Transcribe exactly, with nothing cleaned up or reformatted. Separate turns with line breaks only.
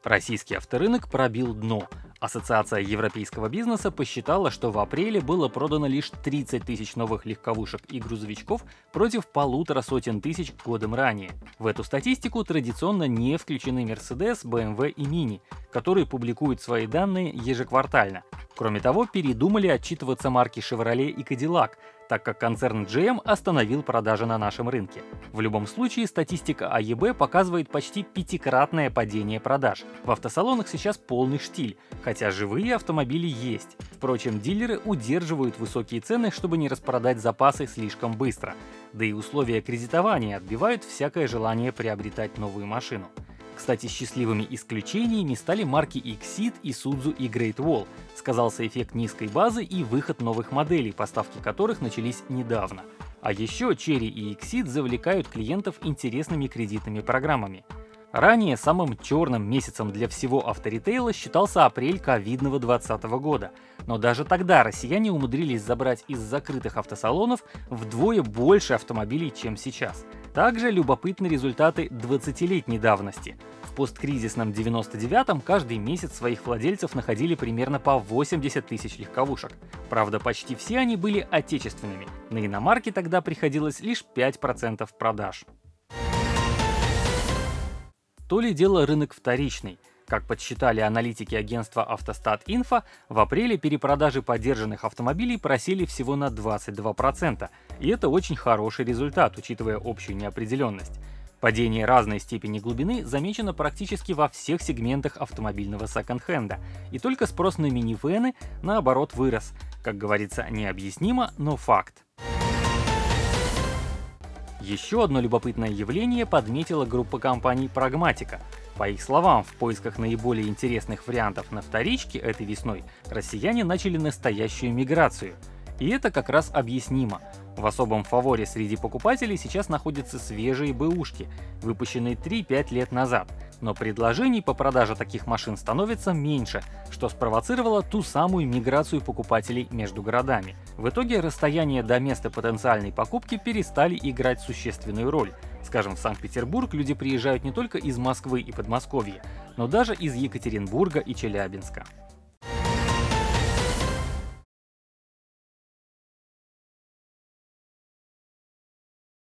Российский авторынок пробил дно. Ассоциация европейского бизнеса посчитала, что в апреле было продано лишь тридцать тысяч новых легковушек и грузовичков против полутора сотен тысяч годом ранее. В эту статистику традиционно не включены Mercedes, бэ эм вэ и Mini, которые публикуют свои данные ежеквартально. Кроме того, передумали отчитываться марки Chevrolet и Cadillac, так как концерн джи эм остановил продажи на нашем рынке. В любом случае, статистика а е бэ показывает почти пятикратное падение продаж. В автосалонах сейчас полный штиль, хотя живые автомобили есть. Впрочем, дилеры удерживают высокие цены, чтобы не распродать запасы слишком быстро. Да и условия кредитования отбивают всякое желание приобретать новую машину. Кстати, счастливыми исключениями стали марки Exeed, Isuzu и Great Wall. Сказался эффект низкой базы и выход новых моделей, поставки которых начались недавно. А еще Chery и Exeed завлекают клиентов интересными кредитными программами. Ранее самым черным месяцем для всего авторитейла считался апрель ковидного двадцатого года. Но даже тогда россияне умудрились забрать из закрытых автосалонов вдвое больше автомобилей, чем сейчас. Также любопытны результаты двадцатилетней давности. В посткризисном девяносто девятом каждый месяц своих владельцев находили примерно по восемьдесят тысяч легковушек. Правда, почти все они были отечественными. На иномарки тогда приходилось лишь пять процентов продаж. То ли дело рынок вторичный. Как подсчитали аналитики агентства Автостат.Инфо, в апреле перепродажи подержанных автомобилей просели всего на двадцать два процента. И это очень хороший результат, учитывая общую неопределенность. Падение разной степени глубины замечено практически во всех сегментах автомобильного секонд-хенда. И только спрос на минивэны, наоборот, вырос. Как говорится, необъяснимо, но факт. Еще одно любопытное явление подметила группа компаний Pragmatica. По их словам, в поисках наиболее интересных вариантов на вторичке этой весной россияне начали настоящую миграцию. И это как раз объяснимо. В особом фаворе среди покупателей сейчас находятся свежие бэушки, выпущенные три-пять лет назад. Но предложений по продаже таких машин становится меньше, что спровоцировало ту самую миграцию покупателей между городами. В итоге расстояние до места потенциальной покупки перестали играть существенную роль. Скажем, в Санкт-Петербург люди приезжают не только из Москвы и Подмосковья, но даже из Екатеринбурга и Челябинска.